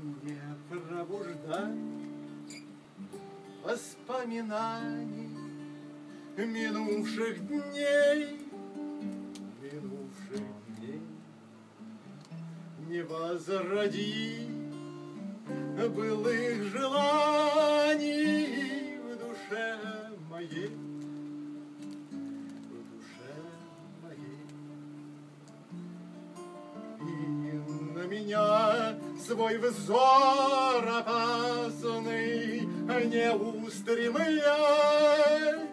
Не пробуждай воспоминаний минувших дней, не возроди былых желаний в душе моей, И на меня свой взор опасный не устремляй,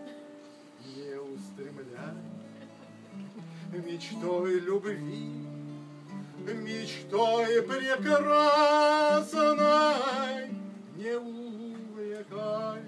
мечтой любви, мечтой прекрасной не увлекай,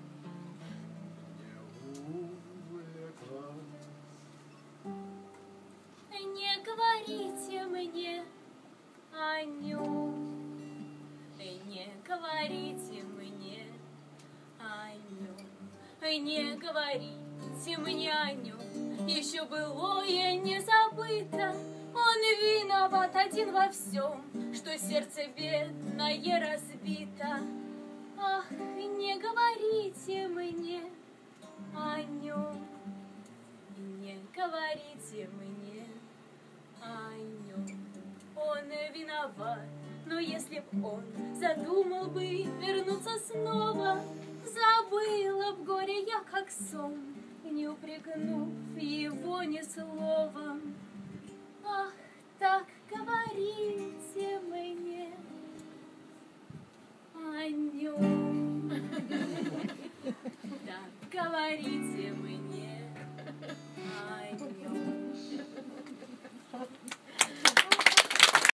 Не говорите мне о нем, не говорите мне о нем, не говорите мне о нем. Еще былое не забыто, он виноват один во всем, что сердце бедное разбито. Ах, не говорите мне о нем, не говорите мне о нем. Он виноват, но если б он задумал бы вернуться снова, забыла б горе я как сон, не упрекнув его ни словом. Ах,